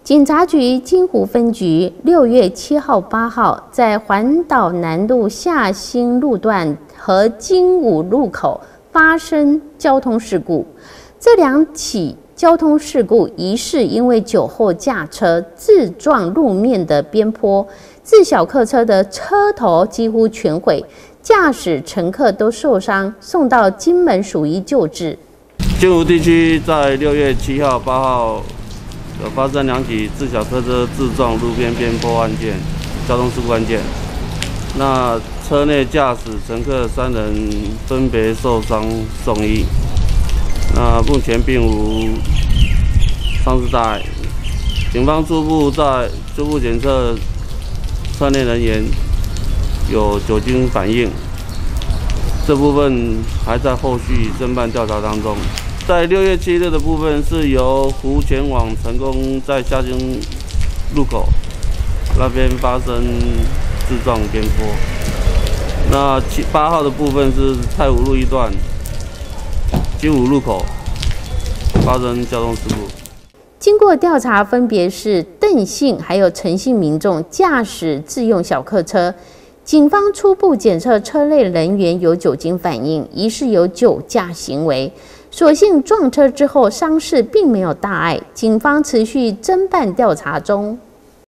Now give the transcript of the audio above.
警察局金湖分局6月7号、8号在环岛南路下新路段和金武路口发生交通事故。这2起交通事故疑似因为酒后驾车自撞路面的边坡，致小客车的车头几乎全毁，驾驶乘客都受伤，送到金门署医救治。 金湖地区在6月7号、8号有发生2起致小客车自撞路边边坡案件，交通事故案件。那车内驾驶乘客3人分别受伤送医。那目前并无伤势大碍。警方初步检测车内人员有酒精反应，这部分还在后续侦办调查当中。在6月7日的部分是由湖前往成功在下新路口那边发生自撞边坡。那8号的部分是太武路一段金武路口发生交通事故。 经过调查，分别是邓姓还有陈姓民众驾驶自用小客车。警方初步检测车内人员有酒精反应，疑似有酒驾行为。所幸撞车之后伤势并没有大碍，警方持续侦办调查中。